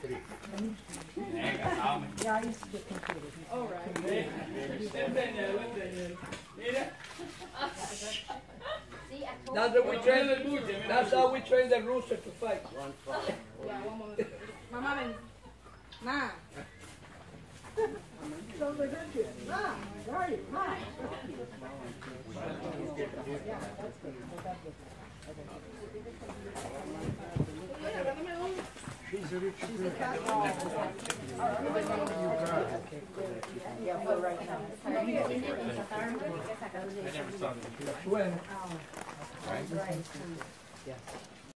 Yeah, I used to get confused. All right. That's how we train the rooster to fight. Yeah, one more. Mamá, ven. Ma. Sounds like her kid. Ah, right, ma. She's a cat. Yeah, for right now. I never saw them. Right.